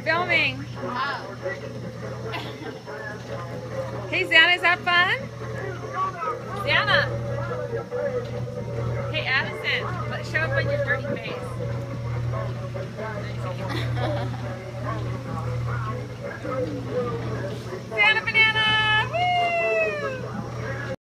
filming. Hey, Xana, is that fun? Xana. Hey, Addison, show up on your dirty face.